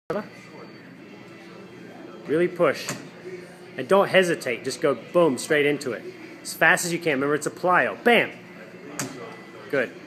Really push. And don't hesitate. Just go boom, straight into it. As fast as you can. Remember, it's a plyo. Bam! Good.